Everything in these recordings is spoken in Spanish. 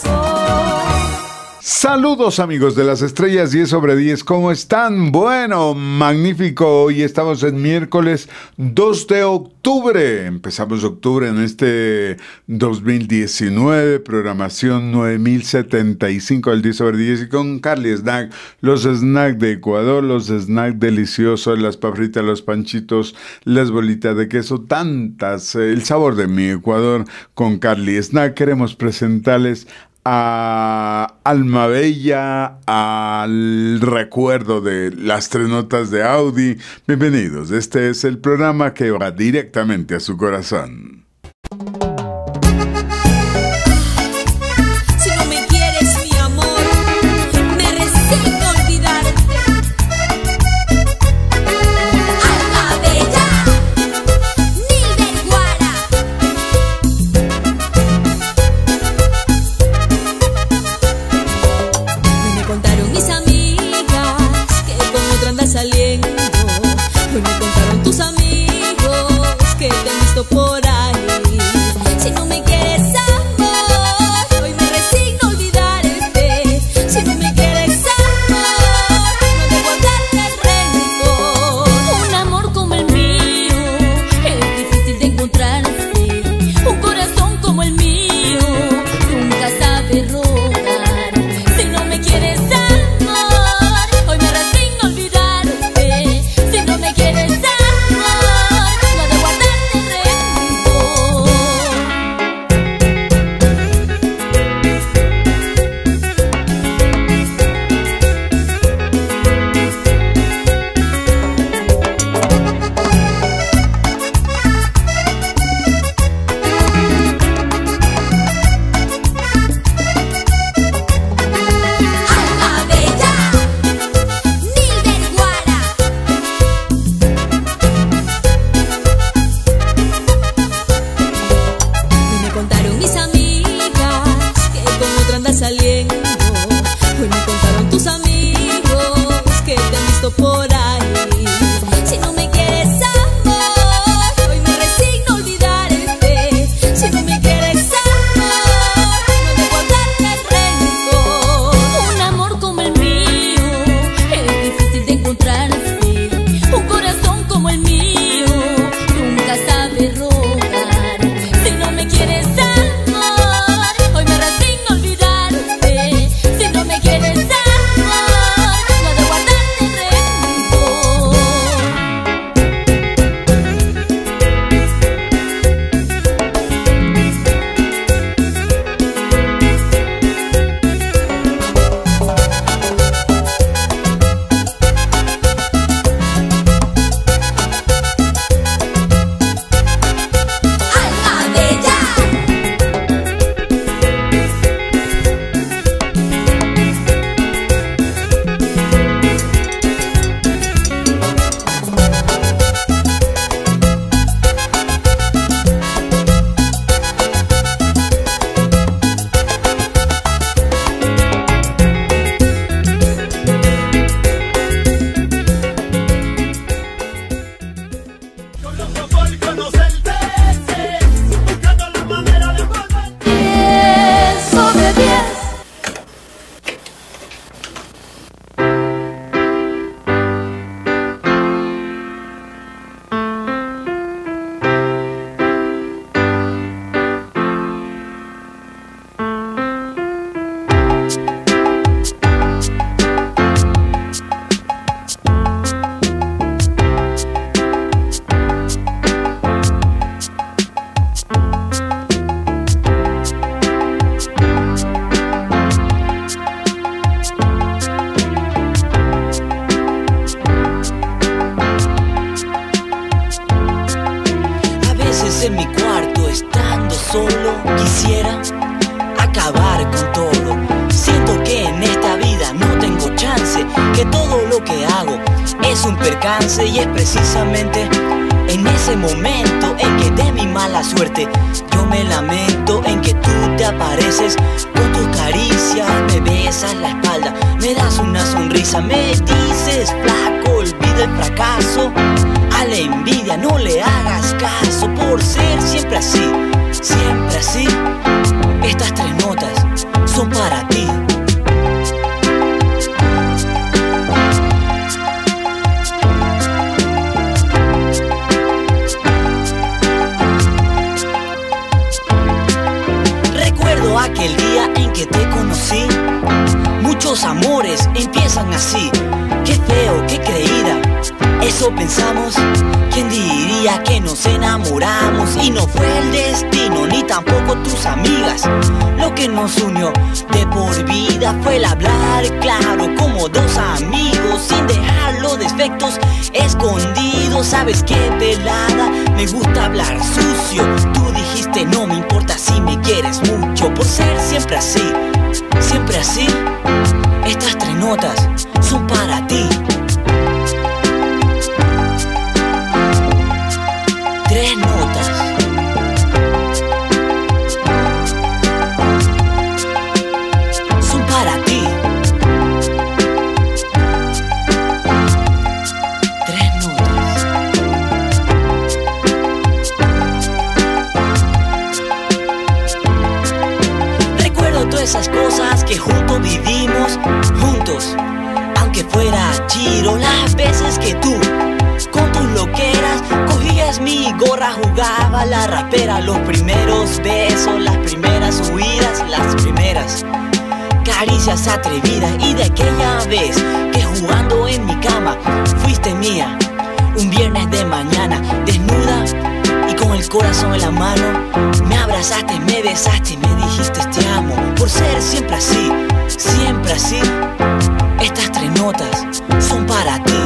Saludos amigos de las estrellas 10 sobre 10, ¿cómo están? Bueno, magnífico, hoy estamos en miércoles 2 de octubre, empezamos octubre en este 2019, programación 9075 del 10 sobre 10 y con Carly Snack, los snacks de Ecuador, los snacks deliciosos, las papritas, los panchitos, las bolitas de queso, tantas, el sabor de mi Ecuador con Carly Snack. Queremos presentarles a Alma Bella, al recuerdo de las 3 notas de Audi. Bienvenidos, este es el programa que va directamente a su corazón. Por ahí, si no me quieres amor, hoy me resigno a olvidarte. Si no me quieres amor, no debo darte rencor. Un amor como el mío es difícil de encontrarse. Un corazón como el mío nunca sabe rogar. Si no me quieres amor, hoy me resigno a olvidarte. Si no me quieres amor, saliendo. Hoy me contaron tus amigos que te han visto por ahí. Si no me quieres amor, hoy me resigno a olvidarte. Si no me quieres amor, no debo darte rencor. Un amor como el mío es difícil de encontrarse. Un corazón como el mío nunca sabe rogar. Si no me quieres amor, hoy me resigno a olvidarte. Si no me quieres amor, no debo darte rencor. Alma Bella. Yo loco por conocerte, buscando la manera de volver. 10 sobre 10. A veces en mi cuarto, estando solo, quisiera acabar con todo. Siento que en esta vida no tengo chance, que todo lo que hago es un percance. Y es precisamente en ese momento en que de mi mala suerte yo me lamento, en que tú te apareces con tus caricias, me besas la espalda, me das una sonrisa, me dices flaco, olvida el fracaso. A la envidia no le hagas caso, por ser siempre así, siempre así. Estas 3 notas son para ti. Recuerdo aquel día en que te conocí. Muchos amores empiezan así. Qué feo, qué creída. Eso pensamos. ¿Quién diría que nos enamoramos? Y no fue el destino, ni tampoco tus amigas. Lo que nos unió de por vida fue el hablar claro, como dos amigos, sin dejar los defectos escondidos. ¿Sabes qué, pelada? Me gusta hablar sucio. Tú dijiste no me importa si me quieres mucho. Por ser siempre así, siempre así. Estas 3 notas son para ti. 3 notas. Son para ti. 3 notas. Recuerdo todas esas cosas que juntos vivimos, juntos, aunque fuera chiro. Las veces que tú, con tus loqueras, cogías mi gorra, jugaba la rapera. Los primeros besos, las primeras huidas, las primeras caricias atrevidas. Y de aquella vez que jugando en mi cama fuiste mía, un viernes de mañana, desnuda y con el corazón en la mano, me abrazaste, me besaste y me dijiste te amo. Por ser siempre así, siempre así. Estas 3 notas son para ti.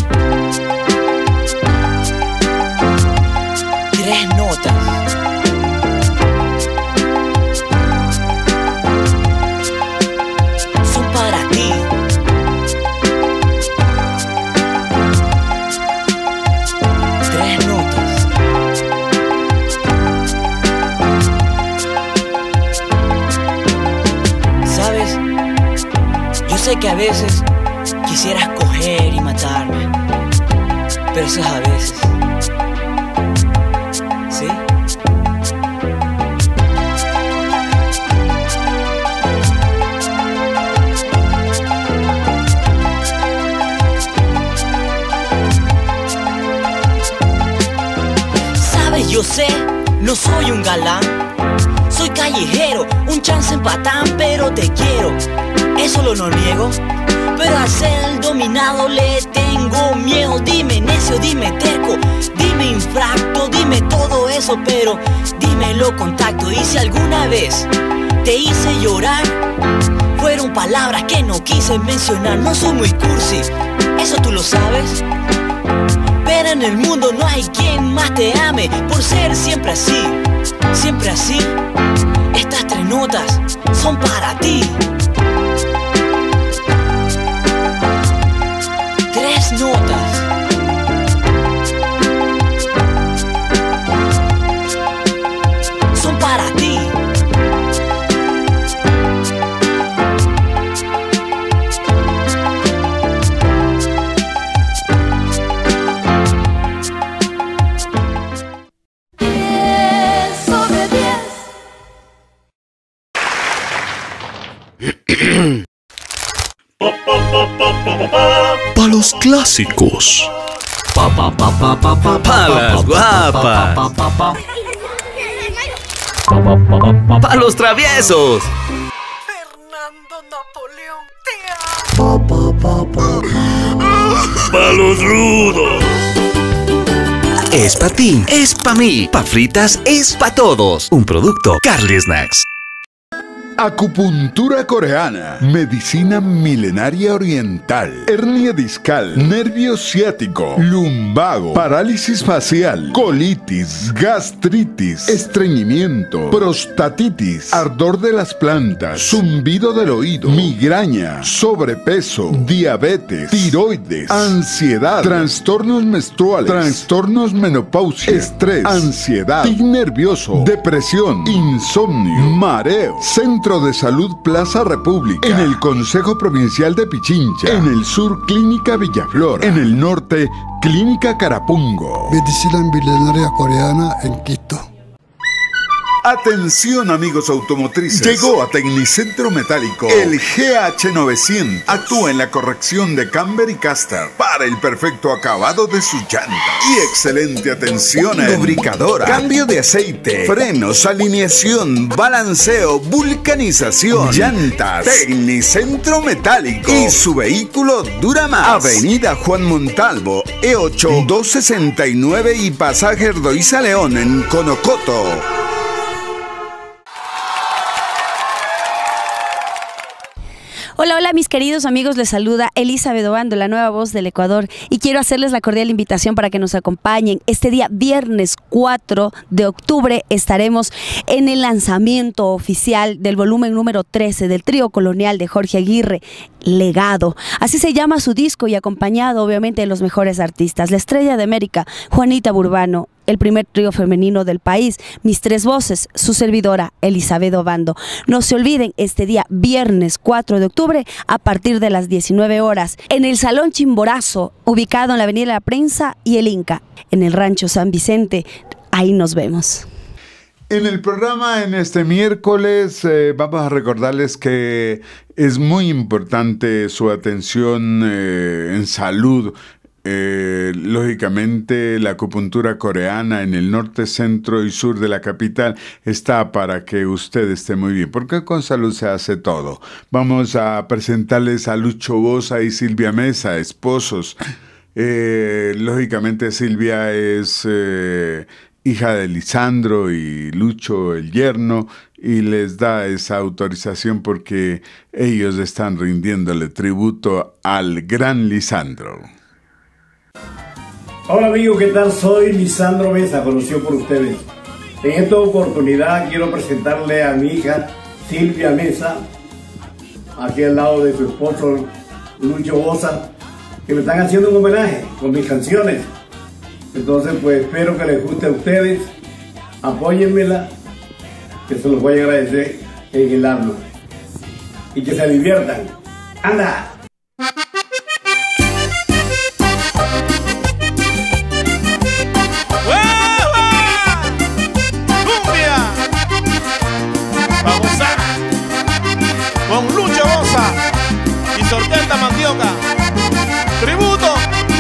3 notas. Son para ti. 3 notas. ¿Sabes? Yo sé que a veces quisieras coger y matarme, pero eso es a veces. ¿Sí? Sabes, yo sé, no soy un galán. Soy callejero, un chance en patán, pero te quiero, eso lo no niego. Pero a ser dominado le tengo miedo. Dime necio, dime terco, dime infracto, dime todo eso, pero dímelo con tacto. Y si alguna vez te hice llorar, fueron palabras que no quise mencionar. No soy muy cursi, eso tú lo sabes, pero en el mundo no hay quien más te ame. Por ser siempre así, siempre así. Estas 3 notas son para ti. 3 notas. Son para ti. Pa' los clásicos. Pa' las guapas. Pa' los traviesos. Fernando Napoleón, te amo. Pa' los rudos. Es pa' ti, es pa' mí. Pa' fritas, es pa' todos. Un producto Carly Snacks. Acupuntura coreana, medicina milenaria oriental, hernia discal, nervio ciático, lumbago, parálisis facial, colitis, gastritis, estreñimiento, prostatitis, ardor de las plantas, zumbido del oído, migraña, sobrepeso, diabetes, tiroides, ansiedad, trastornos menstruales, trastornos menopausia, estrés, ansiedad, tic nervioso, depresión, insomnio, mareo. Centro de Salud Plaza República. En el Consejo Provincial de Pichincha. En el sur, Clínica Villaflor. En el norte, Clínica Carapungo. Medicina milenaria coreana en Quito. Atención amigos automotrices, llegó a Tecnicentro Metálico el GH900. Actúa en la corrección de camber y caster para el perfecto acabado de su llanta y excelente atención en lubricadora, cambio de aceite, frenos, alineación, balanceo, vulcanización, llantas. Tecnicentro Metálico y su vehículo dura más. Avenida Juan Montalvo, E8 269 y Pasaje Erdoiza León en Conocoto. Hola, hola mis queridos amigos, les saluda Elizabeth Obando, la nueva voz del Ecuador, y quiero hacerles la cordial invitación para que nos acompañen. Este día viernes 4 de octubre estaremos en el lanzamiento oficial del volumen número 13 del trío colonial de Jorge Aguirre, Legado. Así se llama su disco y acompañado obviamente de los mejores artistas, la estrella de América, Juanita Burbano, el primer trío femenino del país, Mis Tres Voces, su servidora Elizabeth Obando. No se olviden, este día viernes 4 de octubre a partir de las 19 horas en el Salón Chimborazo, ubicado en la Avenida La Prensa y el Inca, en el Rancho San Vicente. Ahí nos vemos. En el programa en este miércoles vamos a recordarles que es muy importante su atención en salud. Lógicamente la acupuntura coreana en el norte, centro y sur de la capital está para que usted esté muy bien, porque con salud se hace todo. Vamos a presentarles a Lucho Bosa y Silvia Mesa, esposos. Lógicamente Silvia es hija de Lisandro y Lucho el yerno, y les da esa autorización porque ellos están rindiéndole tributo al gran Lisandro. Hola amigos, ¿qué tal? Soy Lisandro Mesa, conocido por ustedes. En esta oportunidad quiero presentarle a mi hija Silvia Mesa, aquí al lado de su esposo Lucho Bosa, que me están haciendo un homenaje con mis canciones. Entonces pues espero que les guste a ustedes, apóyenmela, que se los voy a agradecer en el alma, y que se diviertan. ¡Anda! Con Lucho Bosa y su orquesta Mandioca. Tributo.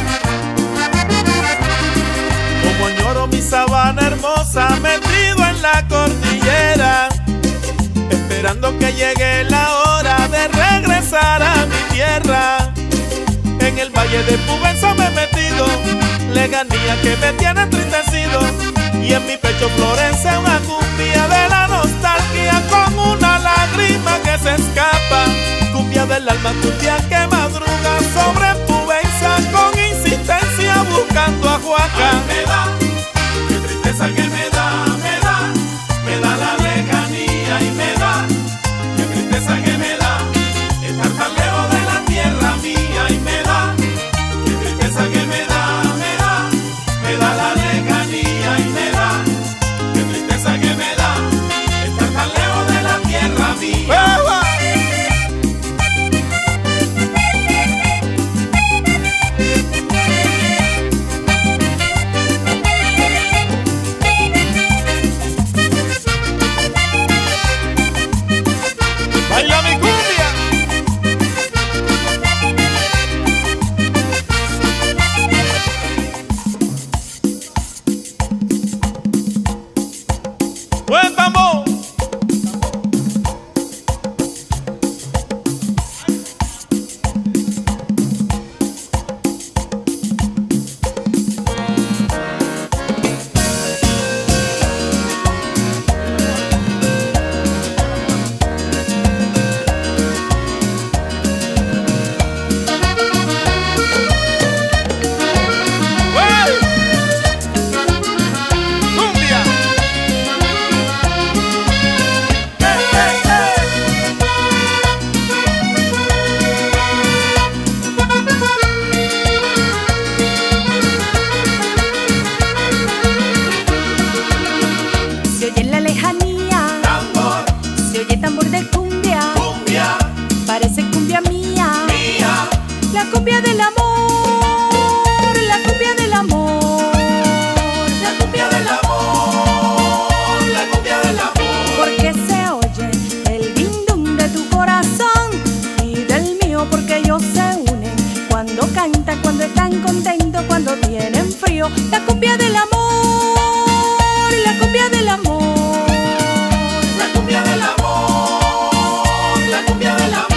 Como añoro mi sabana hermosa, metido en la cordillera, esperando que llegue la hora de regresar a mi tierra. En el valle de Pubenza me he metido, leganía que me tiene entristecido, y en mi pecho florece una cumbia de la nostalgia con una lágrima que se escapa. Cumbia del alma, cumbia que madruga sobre Pubenza con insistencia buscando a Huaca. Ay, me da, qué tristeza que me da la lejanía, y me da, qué tristeza que me da estar tan lejos de la tierra mía, y me da, qué tristeza que me da la lejanía, y me da, qué tristeza que me da estar tan lejos de la tierra mía. ¡Baila mi cumbia! ¡Buen tambor! ¡Cumbia! Se oye en la lejanía, Tambor, se oye tambor de cumbia, cumbia, parece cumbia mía, mía, la cumbia del amor, la cumbia del amor, la cumbia del amor, la cumbia del amor. la cumbia del amor, la cumbia del amor, La cumbia del amor, la cumbia del amor.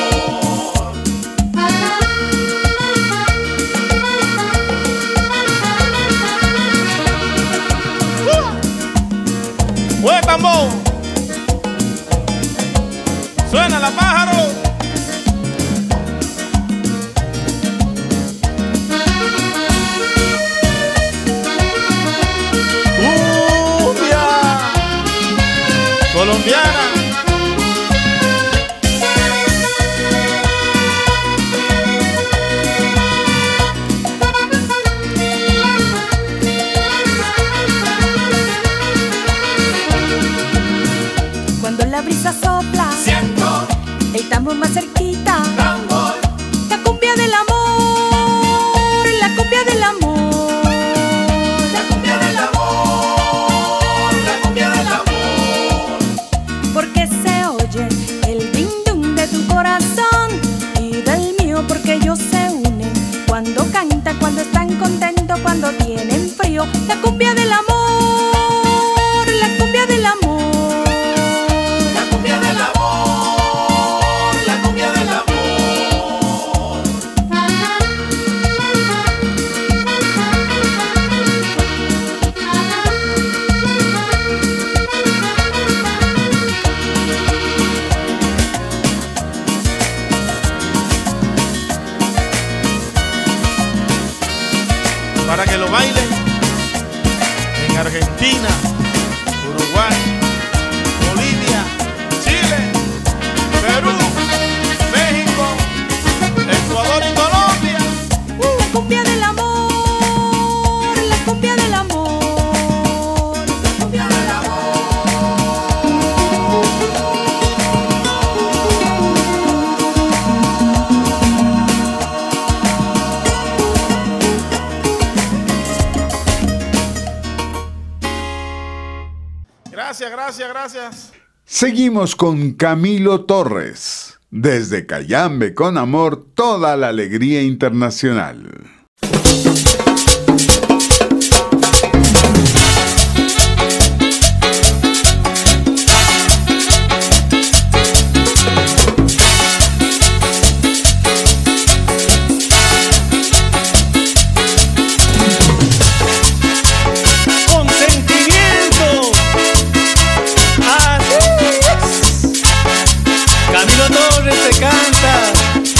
¡Buen tambor! ¡Suena la pájaro! ¡Cumbia colombiana! cuando la brisa sopla, Siento estamos más cerquita. tambor, La cumbia del amor, la cumbia del amor, la cumbia del amor, la cumbia del amor. porque se oye el ding dong de tu corazón y del mío, porque ellos se unen cuando cantan, cuando están contentos, cuando tienen frío. La cumbia del amor, la cumbia del amor. La cumbia del amor, la cumbia del amor. Para que lo bailen en Argentina, Uruguay, Bolivia, Chile, Perú, México, Ecuador y Colombia. La cumbia del amor, la cumbia del amor, la cumbia del Gracias, gracias, gracias. Seguimos con Camilo Torres. Desde Cayambe con amor, toda la alegría internacional. Con sentimiento. Así es. Camilo Torres te canta.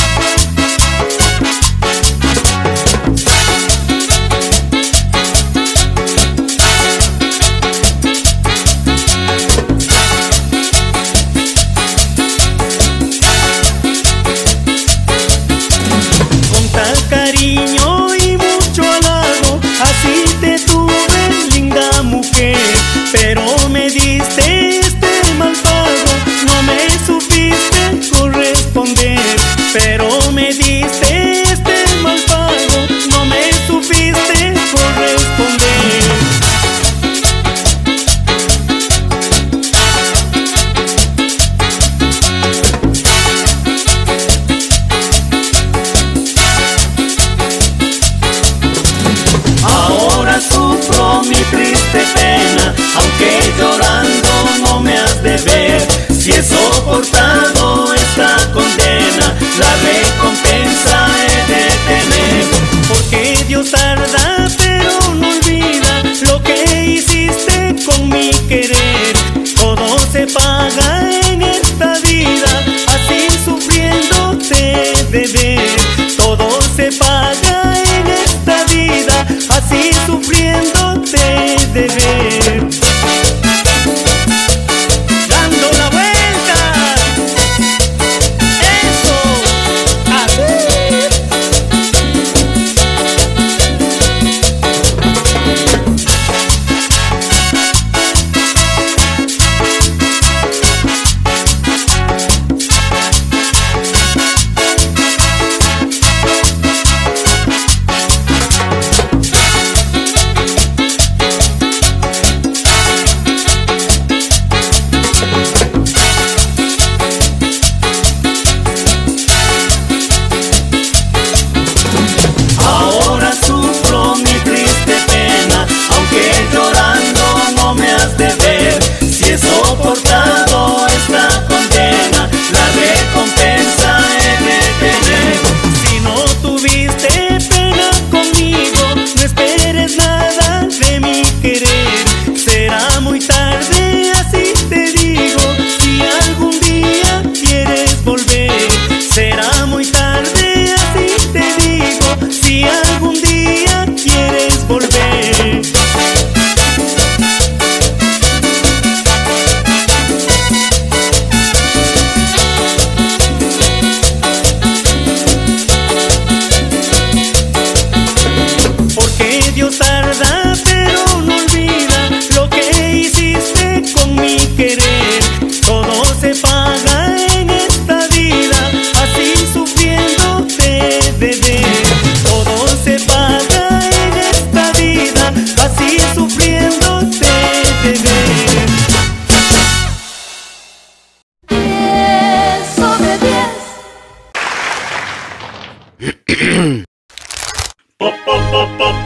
Con tal cariño y mucho halago, así te tuve, linda mujer. Pero me diste este mal pago, no me supiste corresponder.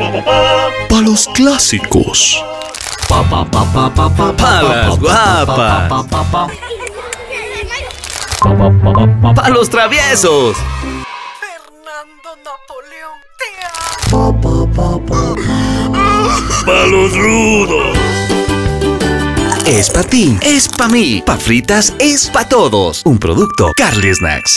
Pa' los clásicos. Pa' las guapas. Pa' los traviesos. Fernando Napoleón, te amo. Pa' los rudos. Es pa' ti, es pa' mí. Pa' fritas, es pa' todos. Un producto Carly Snacks.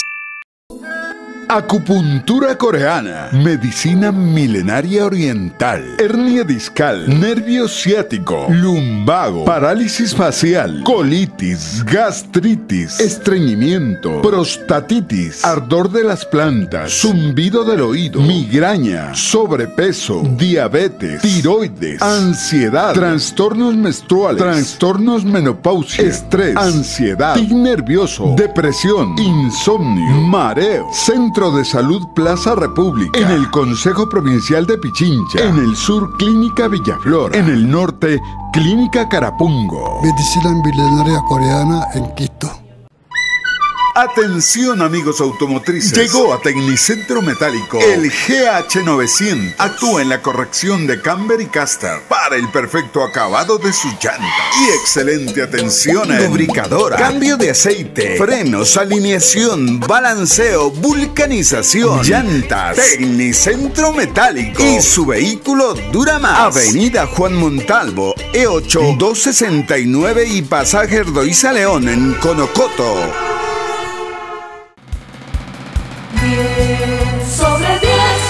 Acupuntura coreana, medicina milenaria oriental, hernia discal, nervio ciático, lumbago, parálisis facial, colitis, gastritis, estreñimiento, prostatitis, ardor de las plantas, zumbido del oído, migraña, sobrepeso, diabetes, tiroides, ansiedad, trastornos menstruales, trastornos menopáusicos, estrés, ansiedad, tic nervioso, depresión, insomnio, mareo. Centro de Salud Plaza República, en el Consejo Provincial de Pichincha, en el sur Clínica Villaflor, en el norte Clínica Carapungo. Medicina milenaria coreana en Quito. Atención amigos automotrices, llegó a Tecnicentro Metálico el GH900. Actúa en la corrección de camber y caster para el perfecto acabado de sus llantas y excelente atención en lubricadora, cambio de aceite, frenos, alineación, balanceo, vulcanización, llantas. Tecnicentro Metálico y su vehículo dura más. Avenida Juan Montalvo, E8 269 y Pasaje Erdoiza León en Conocoto. 10/10.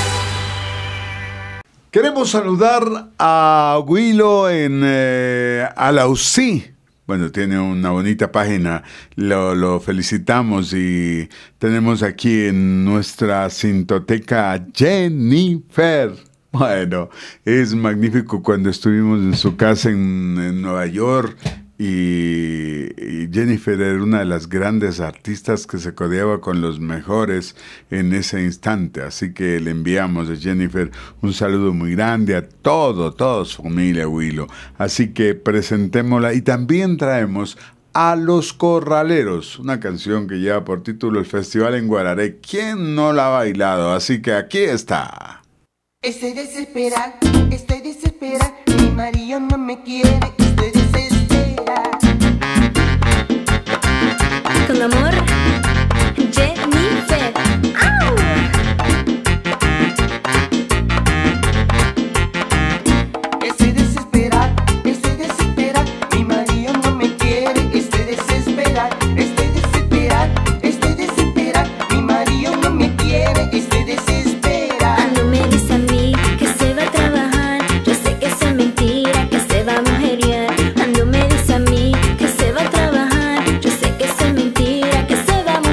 Queremos saludar a Huilo en Alausí. Bueno, tiene una bonita página, lo felicitamos y tenemos aquí en nuestra cintoteca a Jennifer. Bueno, es magnífico cuando estuvimos en su casa en Nueva York. Y Jennifer era una de las grandes artistas que se codeaba con los mejores en ese instante. Así que le enviamos a Jennifer un saludo muy grande a toda su familia, Huilo. Así que presentémosla y también traemos a Los Corraleros, una canción que lleva por título El Festival en Guararé. ¿Quién no la ha bailado? Así que aquí está. Estoy desesperada, mi marido no me quiere, estoy desesperada. Con amor, Jennifer. ¡Au! Estoy desesperada, mi marido no me quiere, estoy desesperada, mi marido no me quiere, estoy desesperada. Cuando me dice a mí que se va a trabajar, yo sé que eso es mentira, que se va a mujeriar. Cuando me dice a mí que se va a trabajar, yo sé que eso es mentira, que se va a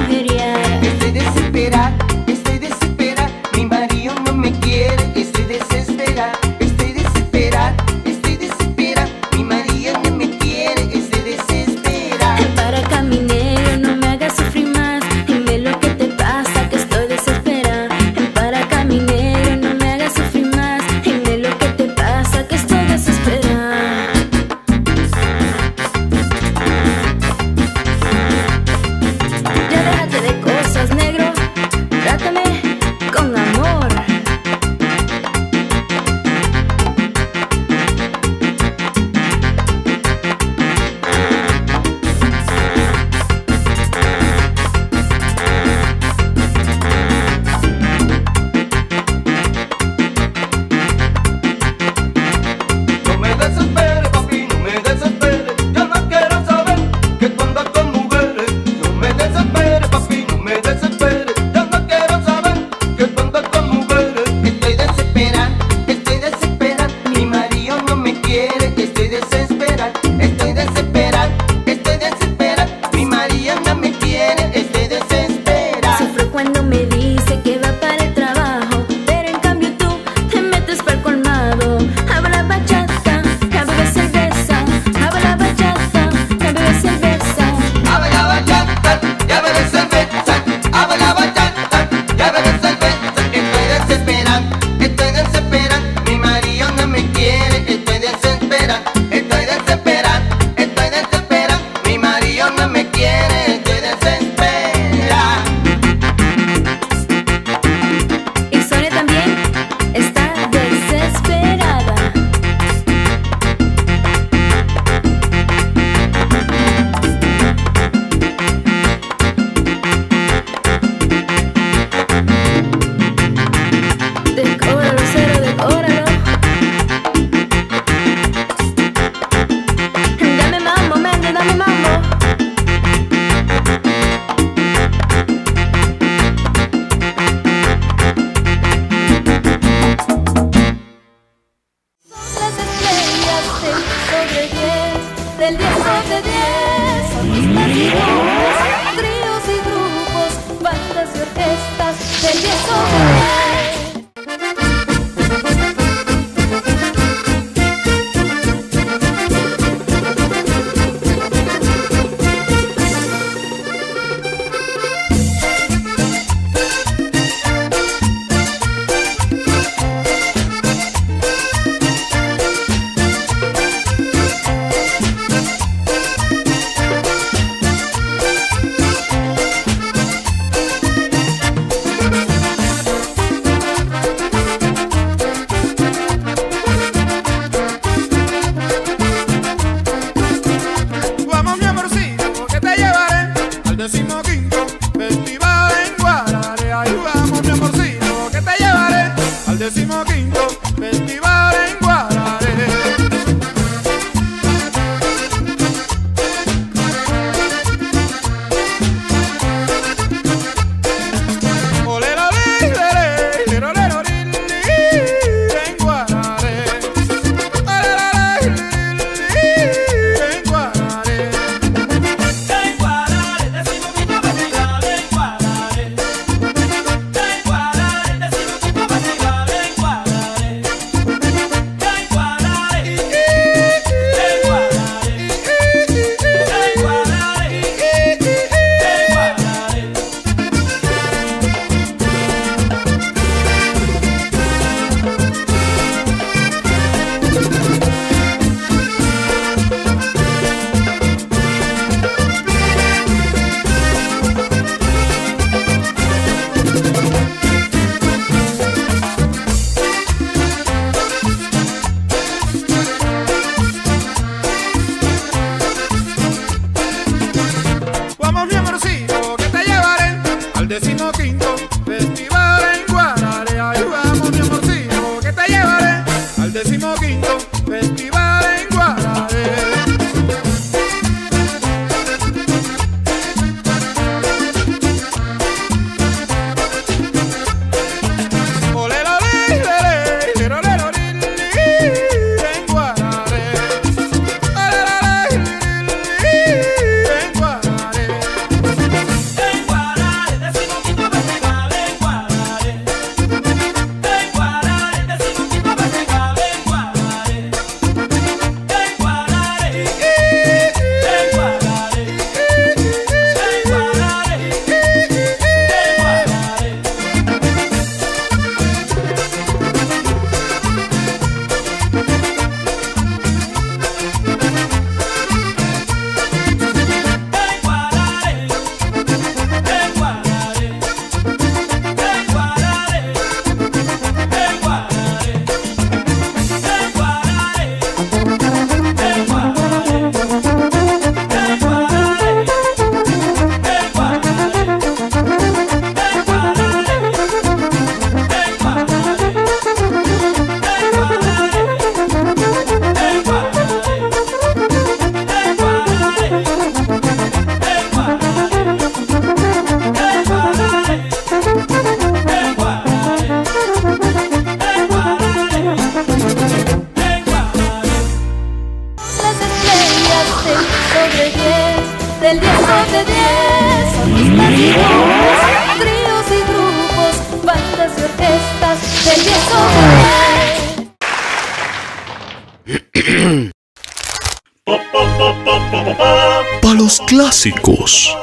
los clásicos.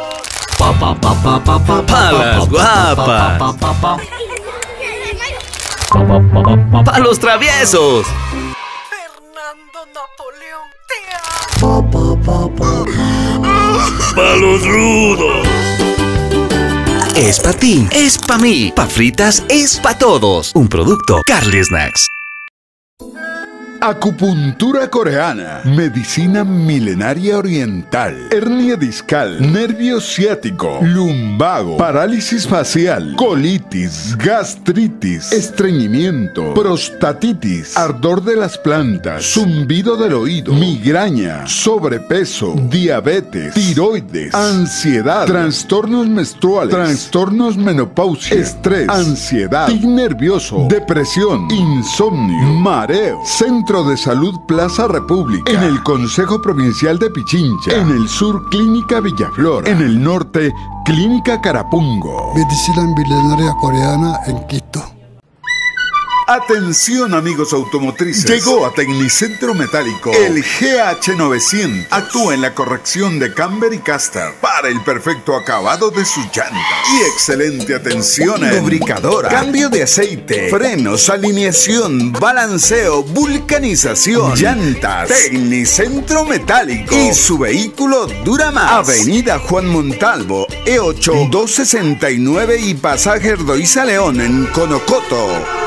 Pa' las guapas. Pa' los traviesos. Fernando Napoleón, te amo. Pa' los rudos. Es pa' ti, es pa' mí. Pa' fritas, es pa' todos. Un producto Carly Snacks. Acupuntura coreana, medicina milenaria oriental, hernia discal, nervio ciático, lumbago, parálisis facial, colitis, gastritis, estreñimiento, prostatitis, ardor de las plantas, zumbido del oído, migraña, sobrepeso, diabetes, tiroides, ansiedad, trastornos menstruales, trastornos menopausia, estrés, ansiedad, tic nervioso, depresión, insomnio, mareo. Centro de Salud Plaza República, en el Consejo Provincial de Pichincha, en el sur Clínica Villaflor, en el norte Clínica Carapungo. Medicina milenaria coreana en Quito. Atención amigos automotrices, llegó a Tecnicentro Metálico el GH900. Actúa en la corrección de camber y caster para el perfecto acabado de sus llantas y excelente atención en lubricadora, cambio de aceite, frenos, alineación, balanceo, vulcanización, llantas. Tecnicentro Metálico y su vehículo dura más. Avenida Juan Montalvo, E8 269 y pasaje Erdoiza León en Conocoto.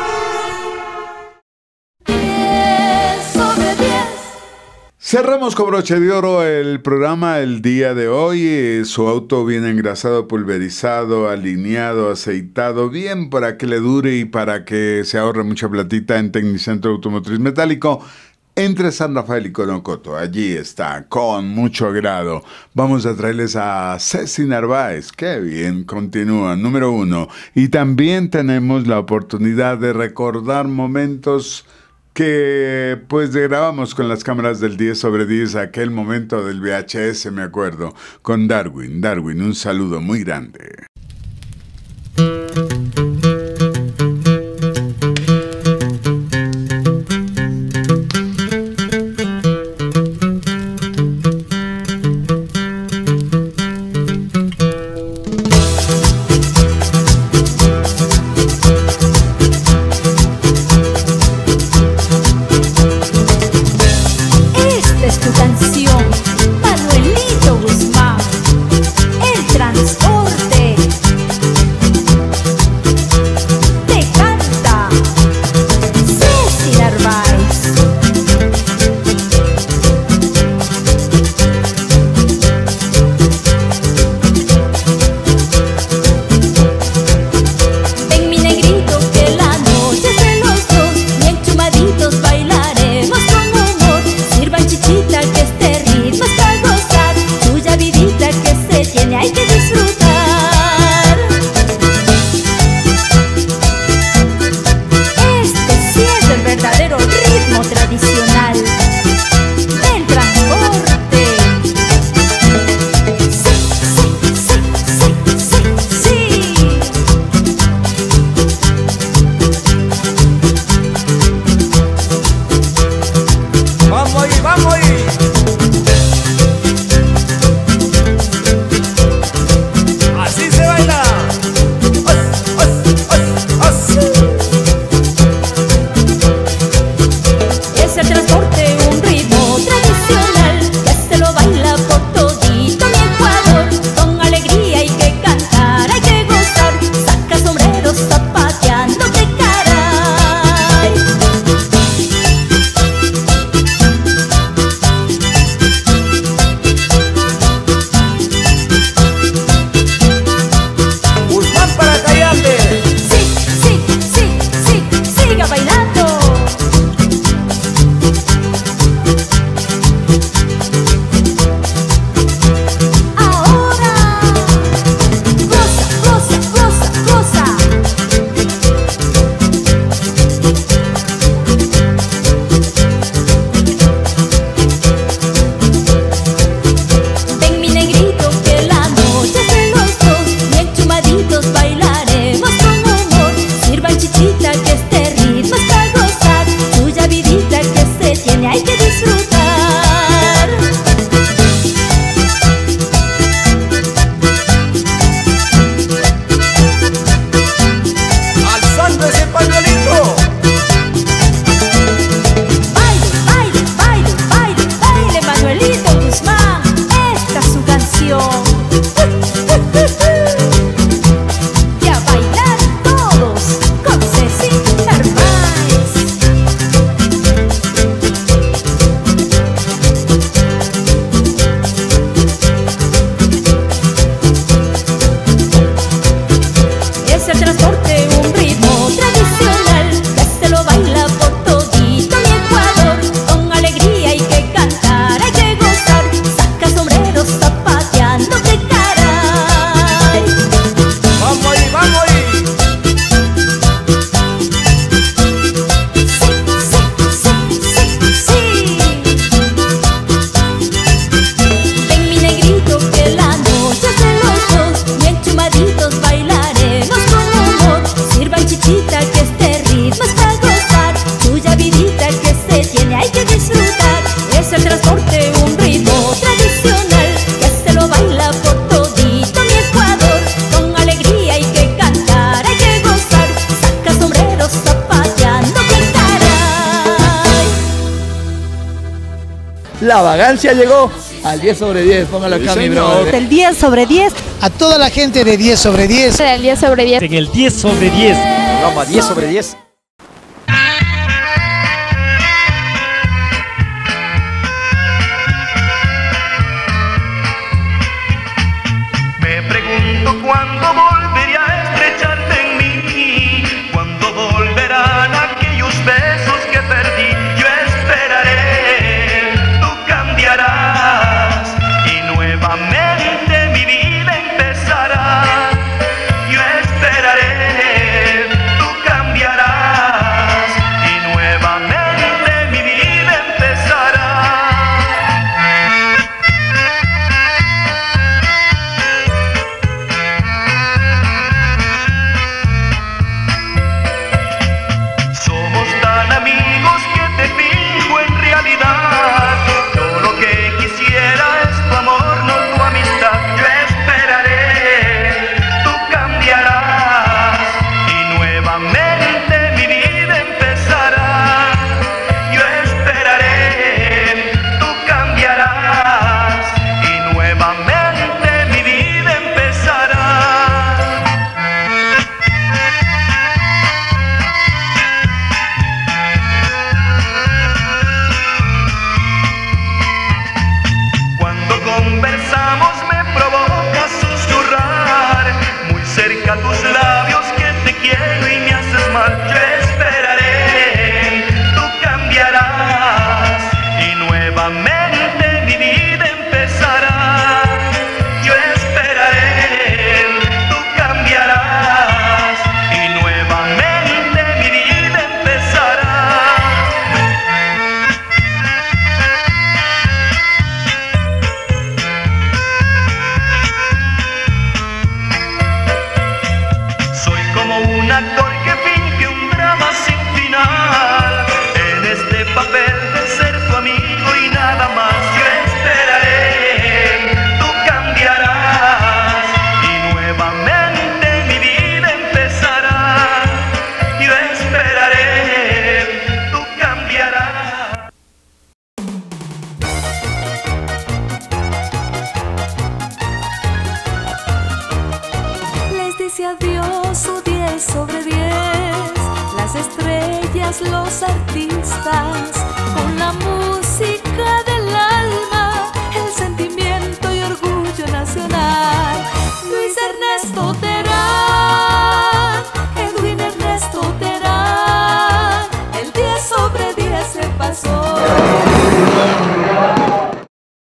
Cerramos con broche de oro el programa el día de hoy. Su auto bien engrasado, pulverizado, alineado, aceitado, bien para que le dure y para que se ahorre mucha platita en Tecnicentro Automotriz Metálico. Entre San Rafael y Conocoto, allí está, con mucho agrado. Vamos a traerles a Ceci Narváez, qué bien, continúa, número 1. Y también tenemos la oportunidad de recordar momentos que pues grabamos con las cámaras del 10 sobre 10, aquel momento del VHS, me acuerdo, con Darwin. Darwin, un saludo muy grande. Esta es tu canción, Manuelito Guzmán. El transporte transporte, un ritmo tradicional que se lo baila por todito mi Ecuador. Con alegría hay que cantar, hay que gozar, saca sombreros zapateando, que caray. Vamos ahí, vamos ahí. Ven mi negrito que la noche es de los dos, bien chumaditos bailaremos con humor. Sirvan chichita que este ritmo es para gozar, suya vidita que se tiene hay que disfrutar. Es el transporte, un ritmo tradicional que se lo baila por todito mi Ecuador. Con alegría hay que cantar, hay que gozar, saca sombreros zapateando, que caray. La vagancia llegó al 10 sobre 10, póngalo acá, mi bro. Del 10 sobre 10. A toda la gente de 10 sobre 10. Del 10 sobre 10. En el 10 sobre 10. Vamos, 10 sobre 10. Me pregunto cuándo volveré a estrecharte en mí, cuándo volverán aquellos besos que perdí. Yo esperaré, tú cambiarás y nuevamente mi vida empezará. Yo esperaré, tú cambiarás y nuevamente mi vida empezará. Somos tan amigos que te finjo en realidad. Yo lo que quisiera es tu amor, no tu amistad. Yo esperaré, tú cambiarás y nuevamente mi vida empezará. Yo esperaré, tú cambiarás y nuevamente mi vida empezará. Cuando conversamos me provoca susurrar muy cerca tus labios que te quiero y me haces mal. Yo esperaré, tú cambiarás y nuevamente mi vida empezará. Yo esperaré, tú cambiarás y nuevamente mi vida empezará. Soy como un actor que finge un drama sin final, en este papel de ser tu amigo y nada más. Yo esperaré, tú cambiarás y nuevamente mi vida empezará. Yo esperaré, tú cambiarás. Les dice adiós su 10 sobre 10, las estrellas, los artistas, con la música de